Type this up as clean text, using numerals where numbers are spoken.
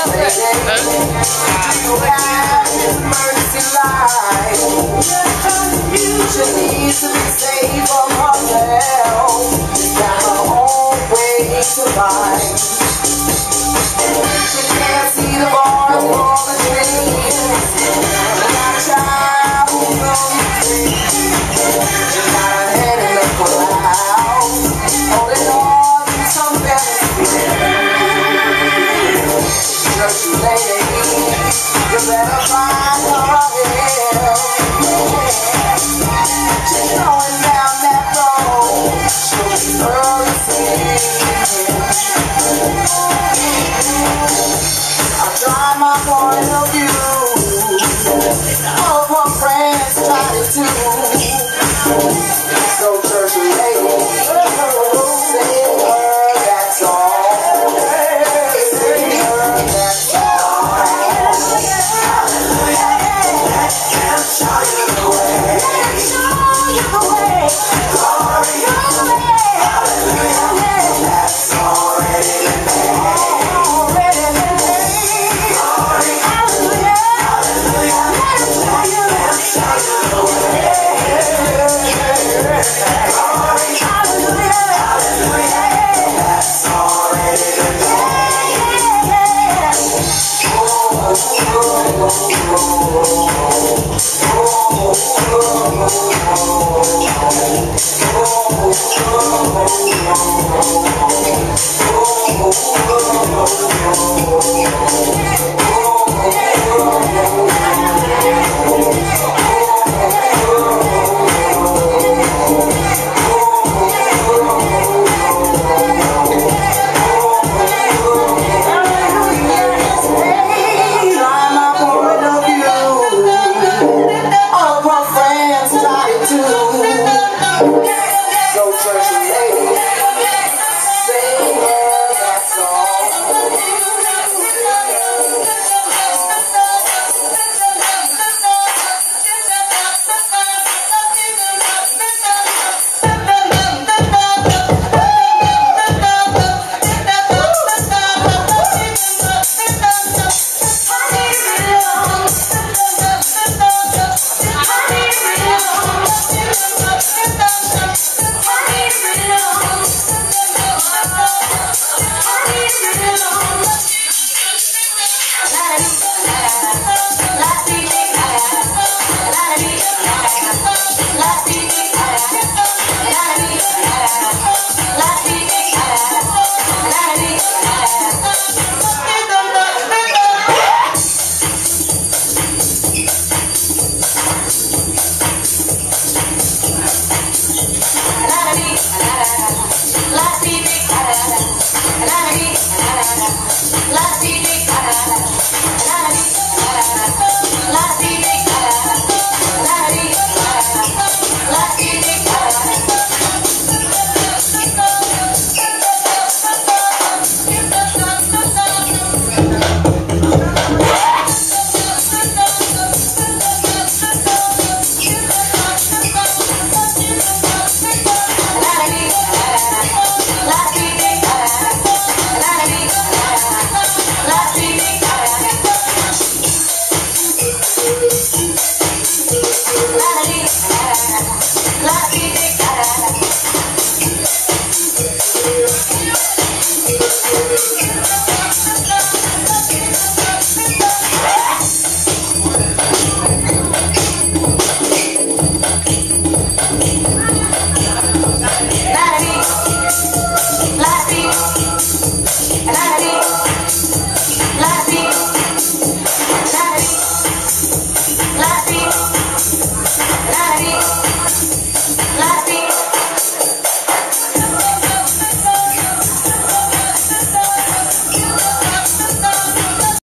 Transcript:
She needs to be saved from herself. Got her own way to find. She can't see the bars for the dreams. Got a child who's only 3. She got her head in the clouds, holding on to some fantasy. Dirty lady, you better find her here. She's going down that road, she'll be early seeing. I try my point of view, all of her friends try it too. So churchy lady, sing her that song. Sing her that song. Let him show you the way. Oh,